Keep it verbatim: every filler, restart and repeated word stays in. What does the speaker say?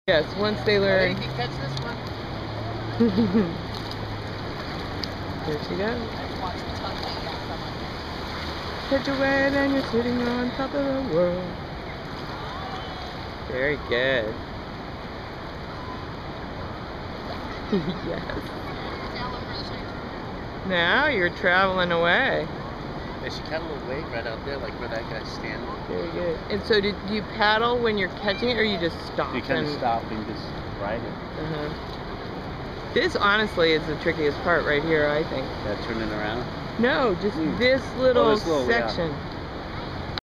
Yes, once they learn. You can catch this one. There she goes. Catch a wave and you're sitting on top of the world. Very good. Yes. Now you're traveling away. Yeah, she caught a little wave right out there, like where that guy's standing. Very good. And so, did you paddle when you're catching it, or you just stop? You kind and... of stop and just ride it. Uh-huh. This, honestly, is the trickiest part right here, I think. Yeah, turning around? No, just mm. this little, oh, this little section. Yeah.